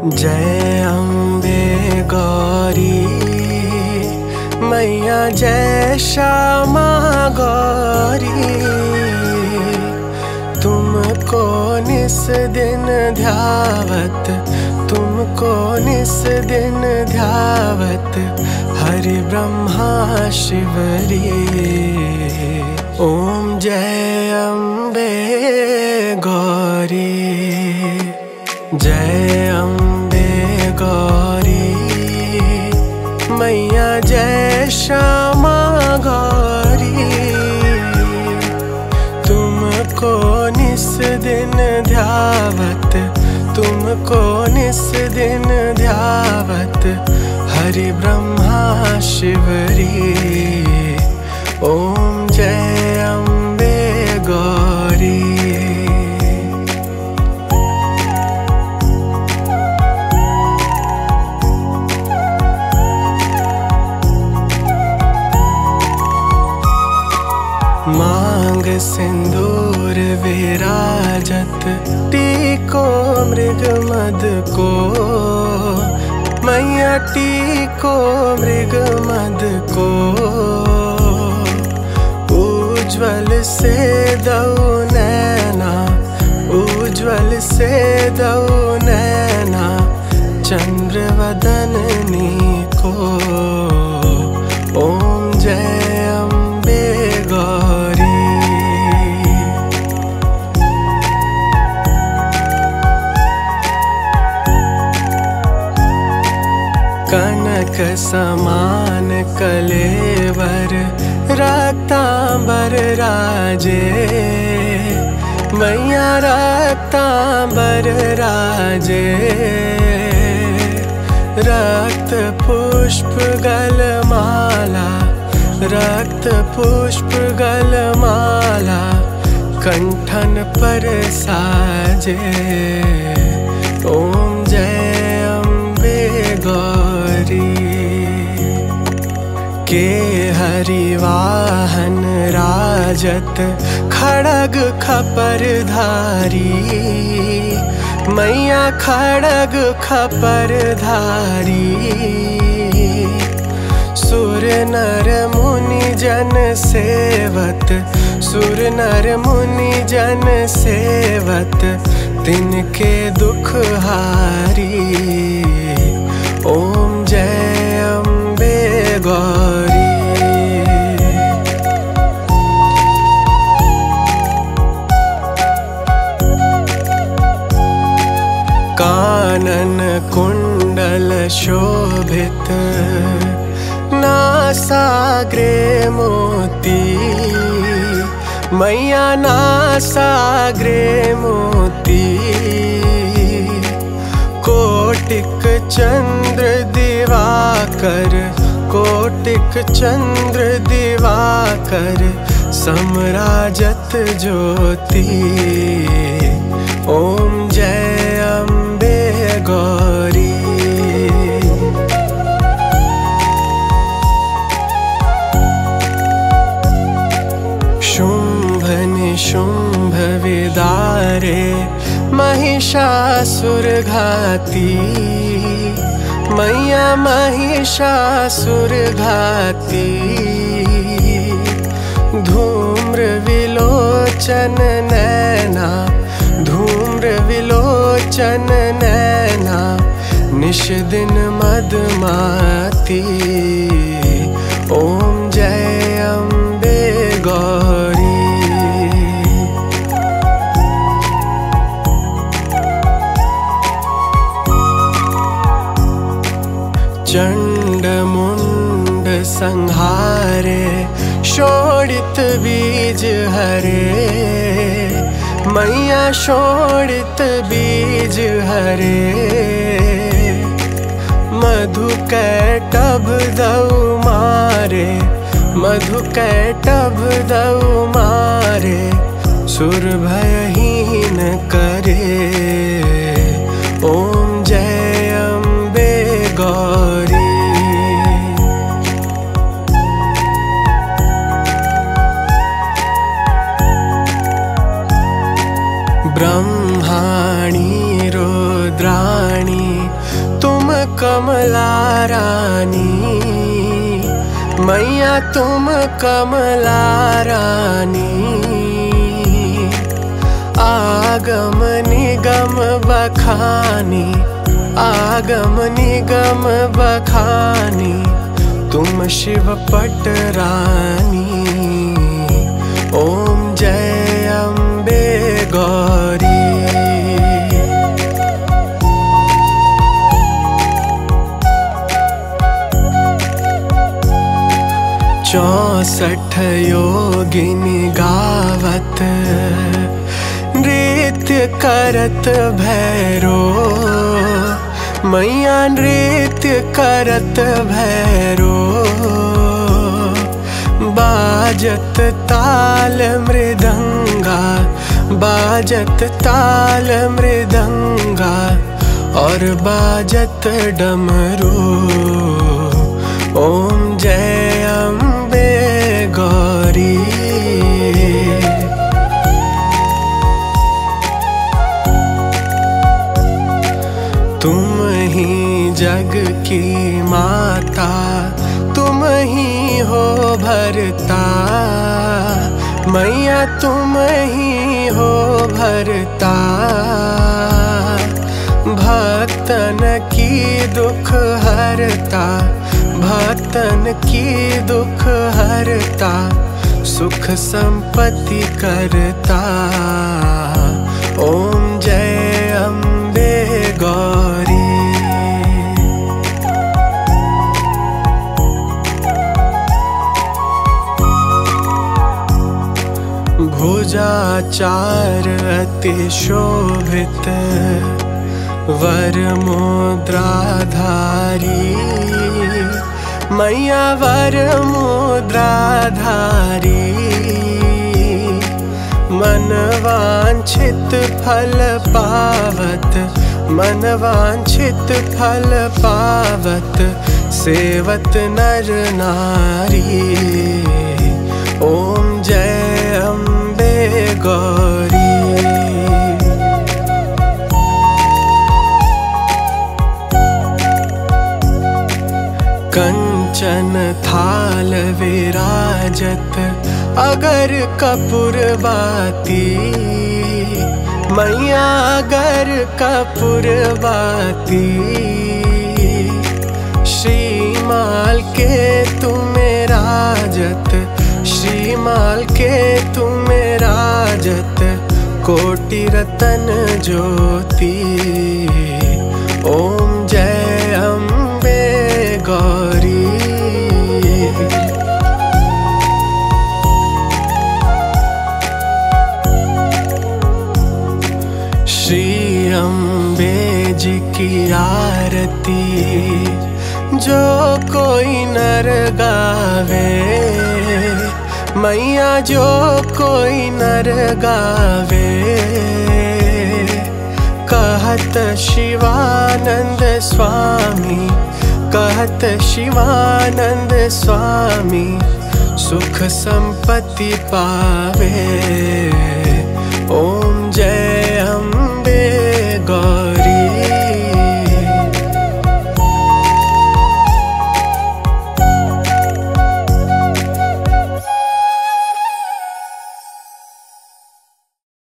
जय अम्बे गौरी मैया, जय श्यामा गौरी। तुमको निस दिन ध्यावत, तुमको निस दिन ध्यावत, हरि ब्रह्मा शिवरी। ओम जय अम्बे गौरी, जय अम्बे गौरी मैया, जय श्यामा गौरी। तुमको निस दिन ध्यावत, तुमको निस दिन ध्यावत, हरि ब्रह्मा शिवरी। ओम जय अम्बे गौरी। मांग सिंदूर विराजत, टीको मृग मद को मैया, टीको मृग मद को। उज्ज्वल से दो नैना, उज्ज्वल से दो नैना, चंद्र वदननी को। ओम जय अम्बे गौरी। कनक समान कलेवर, रक्तांबर राजे मैया, रक्तांबर राजे। रक्त पुष्प गलमाला, रक्त पुष्प गलमाला, कंठन पर साजे। ओम जय अम्बे गौरी। के हरिवाहन राजत, खड़ग खपरधारी मैया, खड़ग खपरधारी। सुर नर मुनि जन सेवत, सुर नर मुनि जन सेवत, तिनके दुख हारी। ओम जय अम्बे गौरी। कानन कुंडल शोभित, नासाग्रे मोती मैया, नासाग्रे मोती। कोटिक चंद्र दिवाकर, कोटिक चंद्र दिवाकर, समराजत ज्योति। ओम जय अम्बे गौरी। शुंभ निशुंभ विदारे, महिषासुर घाती मैया, महिषासुर घाती। धूम्र विलोचन नैना, धूम्र विलोचन नैना, निश दिन मदमाती। ओम जय अम्बे गौरी। चंड मुंड संहारे, शोणित बीज हरे मैया, शोणित बीज हरे। मधु कैटभ दऊ मारे, मधु कैटभ दऊ मारे, सुर भयहीन करे। ओम जय अम्बे गौरी। ब्रह्माणी रुद्राणी मैया तुम कमला रानी, आगम निगम बखानी, आगम निगम बखानी, तुम शिव पट रानी। ओम जय अम्बे गौरी। 64 योगिनी गावत, नृत्य करत भैरो, मैया नृत्य करत भैरो। बाजत ताल मृदंगा, बाजत ताल मृदंगा, और बाजत डमरू। ओम जय अम्बे गौरी। तुम ही जग की माता, तुम ही हो भरता, मैया तुम ही हो भरता। भक्तन की दुख हरता, भक्तन की दुख हरता, सुख संपत्ति करता। ओम जय अम्बे गौरी। भुजाचार अति शोभित, वर मुद्राधारी, मैया वर मुद्राधारी। मन वांछित फल पावत, मन वांछित फल पावत, सेवत नर नारी। ओम जय अम्बे गौरी। कंचन थाल विराजत, अगर कपूर बाती, मैया अगर कपूर बाती। श्रीमाल के तुम्हें राजत, श्रीमाल के तुम्हें राजत, कोटि रतन ज्योति। ओम जय अम्बे गौरी। श्री अम्बे जी की आरती, जो कोई नर गावे, मैया जो कोई नर गावे। कहत शिवानंद स्वामी, कहत शिवानंद स्वामी, सुख संपत्ति पावे। ओम जय